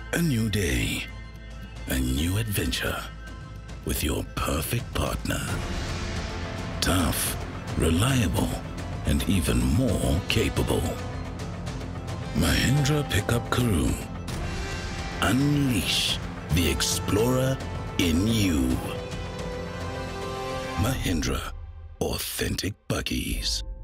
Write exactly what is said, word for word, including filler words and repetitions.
A new day, a new adventure with your perfect partner. Tough, reliable, and even more capable. Mahindra Pickup Karoo. Unleash the explorer in you. Mahindra, authentic buggies.